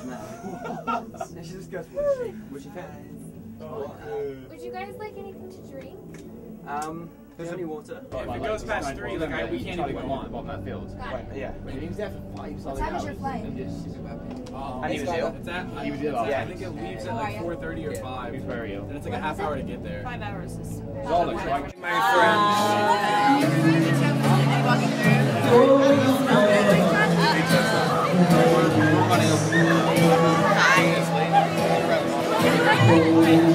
She just goes, would she fit? Would you guys like anything to drink? There's only water. If it goes past 3, like we can't even go on. Bottom that field. Yeah. He was there for 5 solid hours. What time is your flight? And he was ill. It's at, He was ill. I think it leaves at like 4:30 or 5. He was very ill. And it's like a half hour to get there. 5 hours is... Zoella, My friends. Hi.